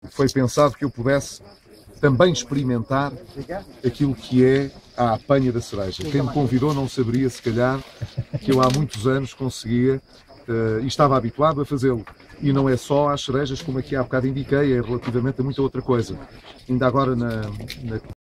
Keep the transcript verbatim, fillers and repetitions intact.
foi pensado que eu pudesse também experimentar aquilo que é a apanha da cereja. Quem me convidou não saberia, se calhar, que eu há muitos anos conseguia uh, e estava habituado a fazê-lo. E não é só às cerejas, como aqui há bocado indiquei, é relativamente a muita outra coisa. Ainda agora na, na